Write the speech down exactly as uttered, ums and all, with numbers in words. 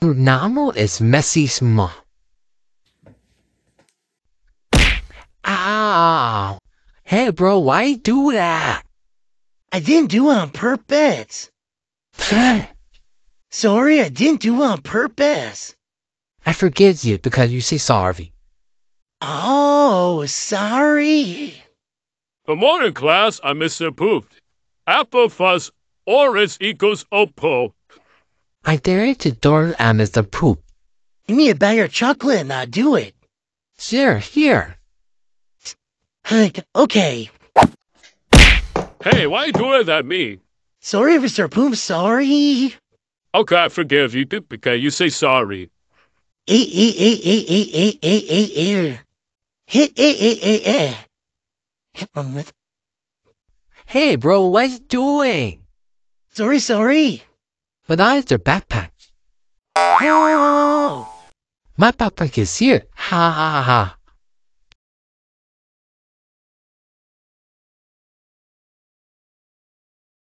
Namo is messy small. Ow! Hey, bro, why you do that? I didn't do it on purpose. Sorry, I didn't do it on purpose. I forgive you because you say sorry. Oh, sorry. Good morning, class. I'm Mister Pooped. Apple fuzz orange equals oppo. I dare you to door at Mister Poop. Give me a bag of chocolate and I'll do it. Sure, here. Okay. Hey, why you doing that at me? Sorry, Mister Poop, sorry. Okay, I forgive you because you say sorry. Eh, eh, eh, eh, eh, eh, eh, eh, eh. Eh, eh, eh, eh, eh. Hey, bro, what you doing? Sorry, sorry. But I is your backpack. Oh. My backpack is here. Ha ha ha ha.